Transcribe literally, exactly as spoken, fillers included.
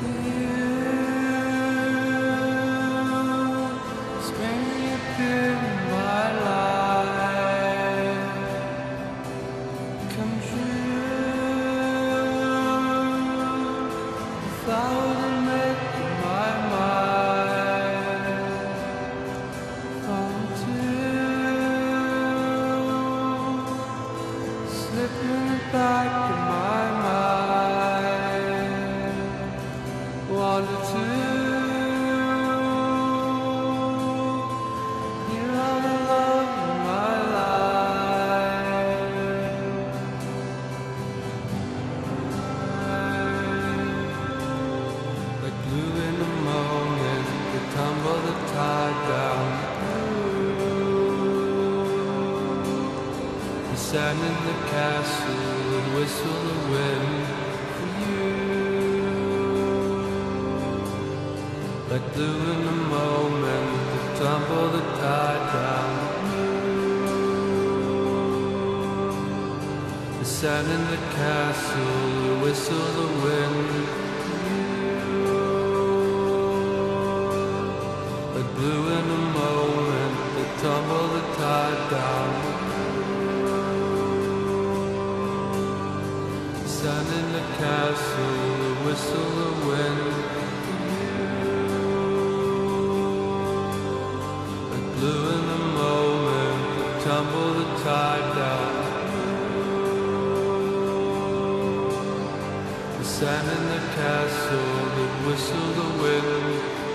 Stand in the castle and whistle the wind for you. Like glue in the moment to tumble the tide down. Stand in the castle and whistle the wind for you. Like glue in the moment to tumble the tide down. Stand in the castle, whistle the wind for you. Like glue in the moment to tumble the tide down. Stand in the castle, whistle the wind.